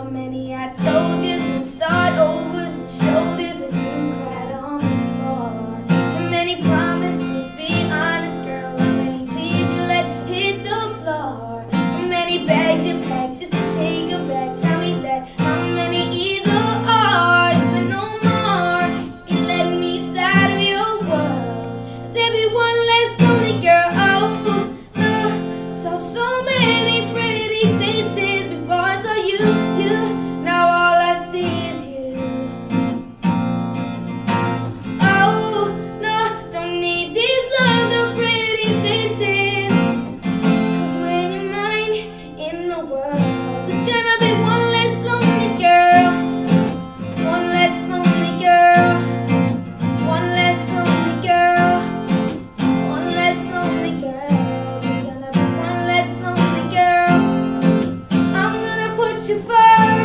many I told you to start overs and shoulders and you cried on the floor. How many promises, be honest girl, how many tears you let hit the floor. How many bags you packed just to take her back, tell me that. How many either ours, but no more. You let me inside of your world. There'd be one less lonely girl, oh no. So many pretty faces before I saw you. Now all I see is you. Oh no, don't need these other pretty faces, 'cause when you're mine in the world, there's gonna be one less lonely girl. One less lonely girl. One less lonely girl. One less lonely girl. There's gonna be one less lonely girl. I'm gonna put you first.